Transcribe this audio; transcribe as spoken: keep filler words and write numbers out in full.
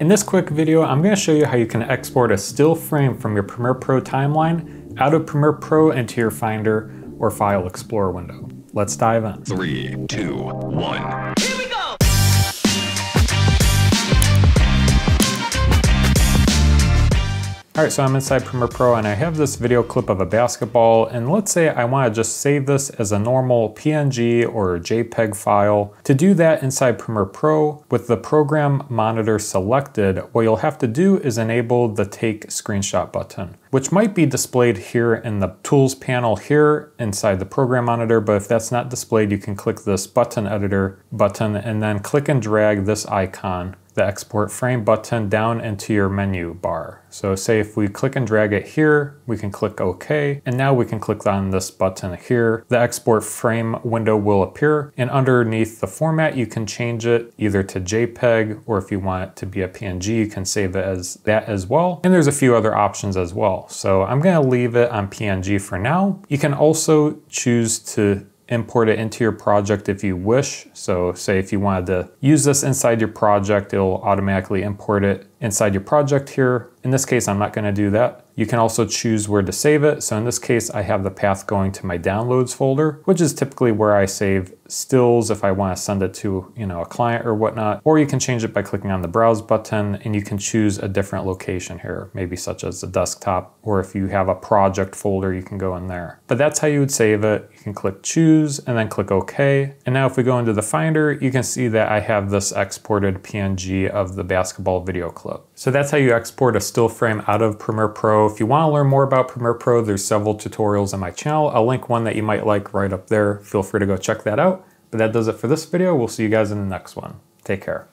In this quick video, I'm going to show you how you can export a still frame from your Premiere Pro timeline out of Premiere Pro into your Finder or File Explorer window. Let's dive in. Three, two, one. Here we go! Alright, so I'm inside Premiere Pro and I have this video clip of a basketball, and let's say I want to just save this as a normal P N G or JPEG file. To do that inside Premiere Pro, with the program monitor selected, what you'll have to do is enable the Take Screenshot button, which might be displayed here in the Tools panel here inside the program monitor, but if that's not displayed, you can click this Button Editor button and then click and drag this icon, the Export Frame button, down into your menu bar. So say if we click and drag it here, we can click OK, and now we can click on this button here. The Export Frame window will appear, and underneath the format, you can change it either to JPEG, or if you want it to be a P N G, you can save it as that as well. And there's a few other options as well. So I'm gonna leave it on P N G for now. You can also choose to import it into your project if you wish. So say if you wanted to use this inside your project, it'll automatically import it inside your project here. In this case, I'm not going to do that. You can also choose where to save it. So in this case, I have the path going to my downloads folder, which is typically where I save stills if I want to send it to, you know, a client or whatnot. Or you can change it by clicking on the browse button, and you can choose a different location here, maybe such as the desktop, or if you have a project folder, you can go in there. But that's how you would save it. You can click choose and then click OK. And now if we go into the Finder, you can see that I have this exported P N G of the basketball video clip. So that's how you export a still frame out of Premiere Pro. If you want to learn more about Premiere Pro, there's several tutorials on my channel. I'll link one that you might like right up there. Feel free to go check that out. But that does it for this video. We'll see you guys in the next one. Take care.